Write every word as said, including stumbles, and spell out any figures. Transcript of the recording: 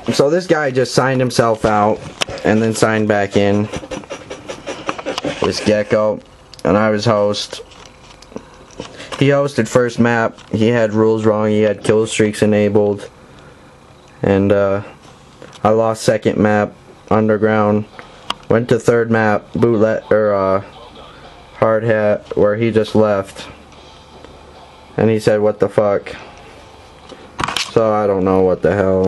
So this guy just signed himself out and then signed back in. This Gecko, and I was host. He hosted first map. He had rules wrong. He had kill streaks enabled, and uh, I lost second map, underground. Went to third map, bootlet or uh, hard hat, where he just left, and he said, "What the fuck?" So I don't know what the hell.